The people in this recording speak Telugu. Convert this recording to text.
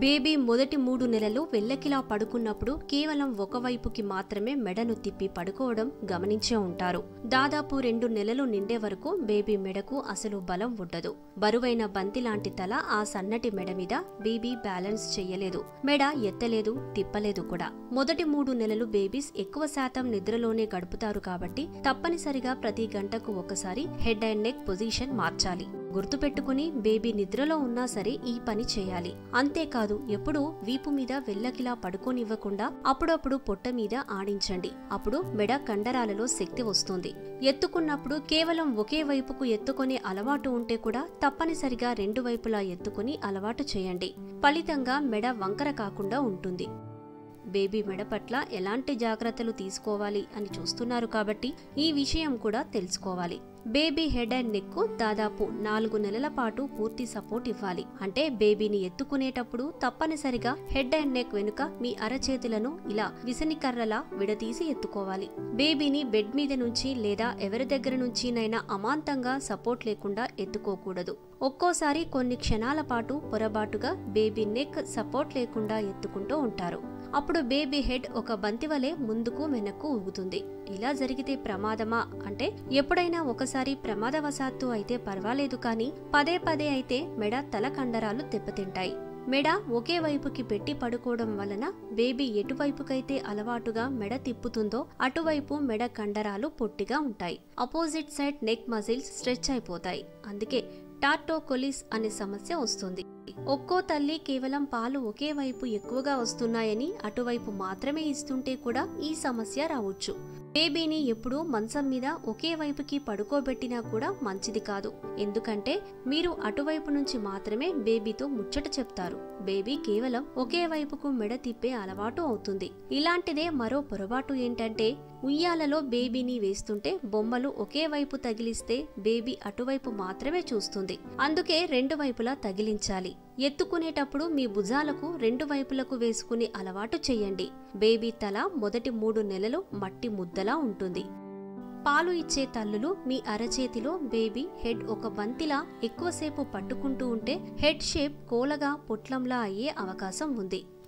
బేబీ మొదటి 3 నెలలు వెల్లకిలా పడుకున్నప్పుడు కేవలం ఒకవైపుకి మాత్రమే మెడను తిప్పి పడుకోవడం గమనించే ఉంటారు. దాదాపు 2 నెలలు నిండే వరకు బేబీ మెడకు అసలు బలం ఉండదు. బరువైన బంతి లాంటి తల ఆ సన్నటి మెడ మీద బేబీ బ్యాలెన్స్ చెయ్యలేదు. మెడ ఎత్తలేదు, తిప్పలేదు కూడా. మొదటి 3 నెలలు బేబీస్ ఎక్కువ శాతం నిద్రలోనే గడుపుతారు కాబట్టి తప్పనిసరిగా ప్రతి గంటకు ఒకసారి హెడ్ అండ్ నెక్ పొజిషన్ మార్చాలి. గుర్తుపెట్టుకుని బేబీ నిద్రలో ఉన్నా సరే ఈ పని చేయాలి. అంతేకాదు ఎప్పుడూ వీపు మీద వెల్లకిలా పడుకోనివ్వకుండా అప్పుడప్పుడు పొట్ట మీద ఆడించండి. అప్పుడు మెడ కండరాలలో శక్తి వస్తుంది. ఎత్తుకున్నప్పుడు కేవలం ఒకే వైపుకు ఎత్తుకునే అలవాటు ఉంటే కూడా తప్పనిసరిగా 2 వైపులా ఎత్తుకుని అలవాటు చేయండి. ఫలితంగా మెడ వంకర కాకుండా ఉంటుంది. బేబీ మెడ పట్ల ఎలాంటి జాగ్రత్తలు తీసుకోవాలి అని చూస్తున్నారు కాబట్టి ఈ విషయం కూడా తెలుసుకోవాలి. బేబీ హెడ్ అండ్ నెక్ కు దాదాపు 4 నెలల పాటు పూర్తి సపోర్ట్ ఇవ్వాలి. అంటే బేబీని ఎత్తుకునేటప్పుడు తప్పనిసరిగా హెడ్ అండ్ నెక్ వెనుక మీ అరచేతులను ఇలా విసనికర్రలా విడదీసి ఎత్తుకోవాలి. బేబీని బెడ్ మీద నుంచి లేదా ఎవరి దగ్గర నుంచినైనా అమాంతంగా సపోర్ట్ లేకుండా ఎత్తుకోకూడదు. ఒక్కోసారి కొన్ని క్షణాల పాటు పొరపాటుగా బేబీ నెక్ సపోర్ట్ లేకుండా ఎత్తుకుంటూ ఉంటారు. అప్పుడు బేబీ హెడ్ ఒక బంతివలే ముందుకు వెనక్కు ఊగుతుంది. ఇలా జరిగితే ప్రమాదమా అంటే ఎప్పుడైనా ఒకసారి ప్రమాదవశాత్తు అయితే పర్వాలేదు, కానీ పదే పదే అయితే మెడ తల కండరాలు దెబ్బతింటాయి. మెడ ఒకే వైపుకి పెట్టి పడుకోవడం వలన బేబీ ఎటువైపుకైతే అలవాటుగా మెడ తిప్పుతుందో అటువైపు మెడ కండరాలు పొట్టిగా ఉంటాయి. Opposite side neck muscles stretch అయిపోతాయి. అందుకే టార్టోకొలిస్ అనే సమస్య వస్తుంది. ఒక్కో తల్లి కేవలం పాలు ఒకే వైపు ఎక్కువగా వస్తున్నాయని అటువైపు మాత్రమే ఇస్తుంటే కూడా ఈ సమస్య రావచ్చు. బేబీని ఎప్పుడూ మంచం మీద ఒకే వైపుకి పడుకోబెట్టినా కూడా మంచిది కాదు. ఎందుకంటే మీరు అటువైపు నుంచి మాత్రమే బేబీతో ముచ్చట చెప్తారు. బేబీ కేవలం ఒకే వైపుకు మెడ తిప్పే అలవాటు అవుతుంది. ఇలాంటిదే మరో పొరపాటు ఏంటంటే ఉయ్యాలలో బేబీని వేస్తుంటే బొమ్మలు ఒకే వైపు తగిలిస్తే బేబీ అటువైపు మాత్రమే చూస్తుంది. అందుకే 2 వైపులా తగిలించాలి. ఎత్తుకునేటప్పుడు మీ భుజాలకు 2 వైపులకు వేసుకుని అలవాటు చెయ్యండి. బేబీ తల మొదటి 3 నెలలు మట్టి ముద్దలా ఉంటుంది. పాలు ఇచ్చే తల్లులు మీ అరచేతిలో బేబీ హెడ్ ఒక బంతిలా ఎక్కువసేపు పట్టుకుంటూ ఉంటే హెడ్ షేప్ కోలగా పొట్లంలా అయ్యే అవకాశం ఉంది.